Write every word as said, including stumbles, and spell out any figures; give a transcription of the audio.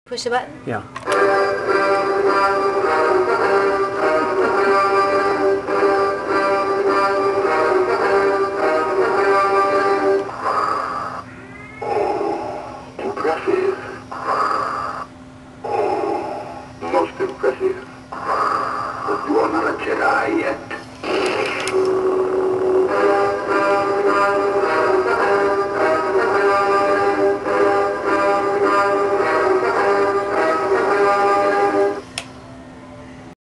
Push the button? Yeah. Impressive. Most impressive. But you are not a Jedi yet.